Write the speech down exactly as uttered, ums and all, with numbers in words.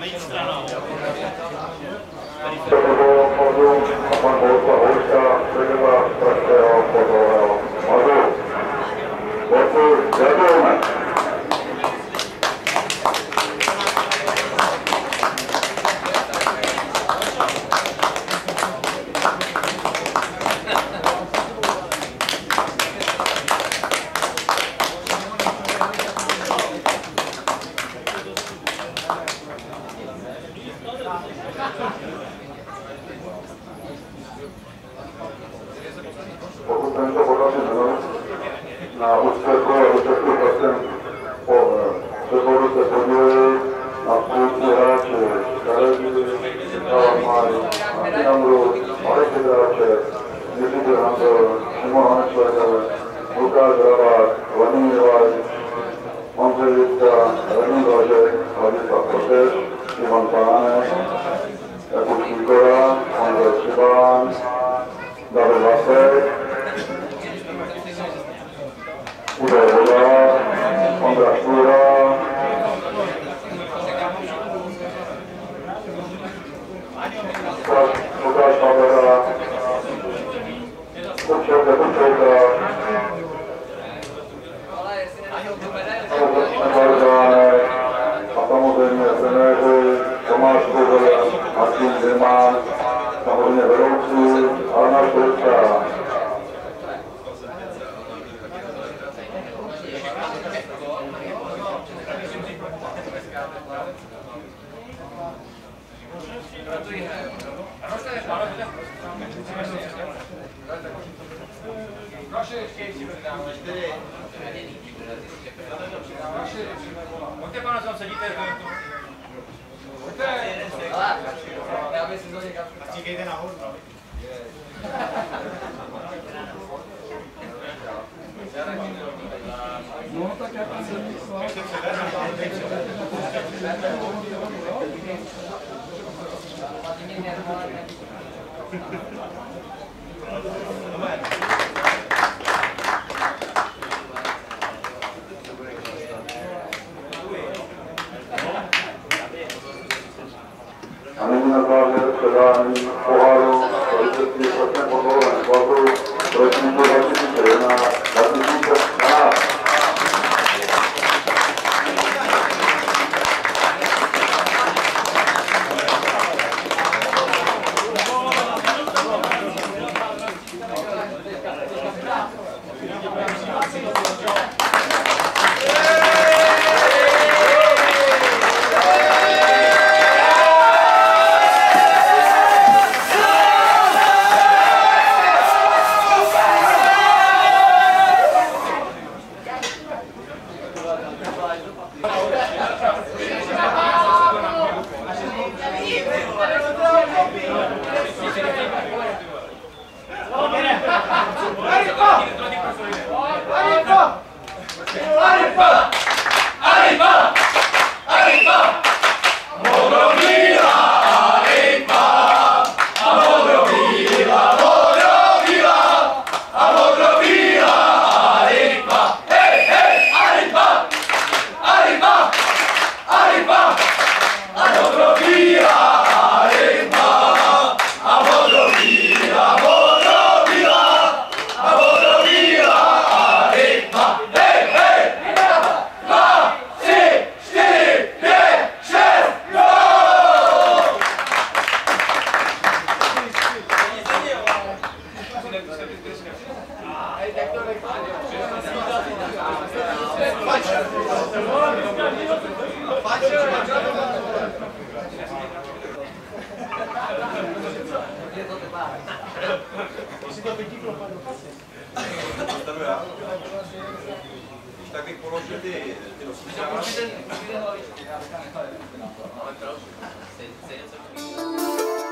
Nejít stranou. A pan Bohuslav předseda Pražského fotbalového svazu. Borci, gratulujeme. Pokud jsem to podaří znovu, na úspěchu a účastku vlastně po přeboru se podíleli na spoustu hráči Karelí, Aritma, Martinamru, Marek Hráček, Jiří Brhandl, Šimon Hanečleger, Lukáš Hrabák, Vladimír Váj, Ondřej Vítka, Radim Blažek, Ladislav Koteš, Ivan Pánek, Jakub Šíkora, Ondřej Šibán, David Vasek, Udo Voda, Ondra Škůra, Lukáš Pavera, Urček Dekučejka, a samozřejmě trenéři Tomáš Kozel, Martin Zimán, samozřejmě vedoucí Alena Škůrka. Pojďte, pane, tam sedíte. Pojďte. Já bych si to někam. Stíkejte nahoru, no. No, tak jak jsem myslel. A nyní na závěr předání poháru vítězství Pražského fotbalového svazu ročníku dva tisíce jedenáct dva tisíce dvanáct. Tak bych položil ty, ty rozsvířávače. Ale proč?